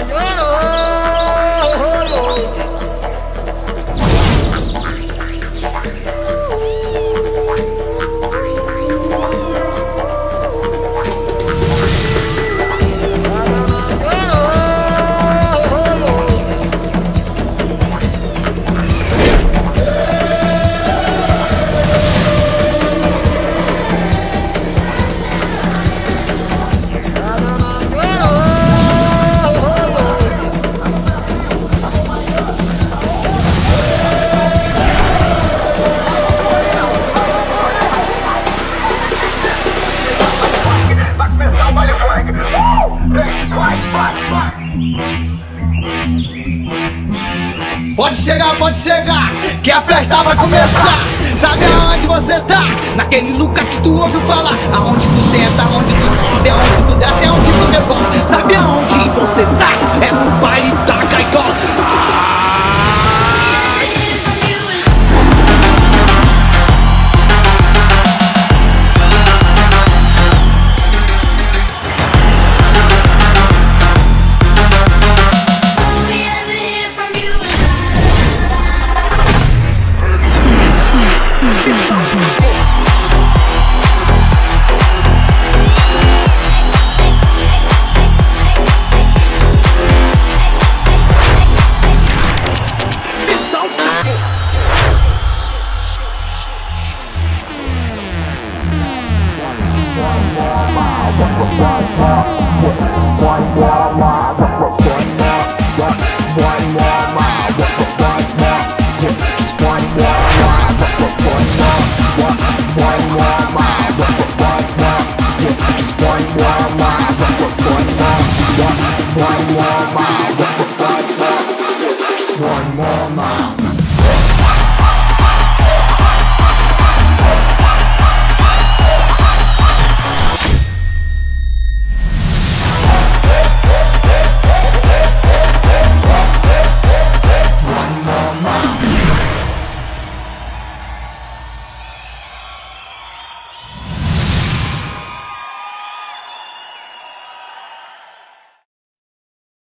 Pode chegar, que a festa vai começar. Sabe aonde você tá? Naquele lugar que tu ouviu falar. Aonde tu senta, aonde tu sobe, aonde tu desce, aonde tu rebola. Sabe aonde você tá? É no baile da gaiola. One more mile.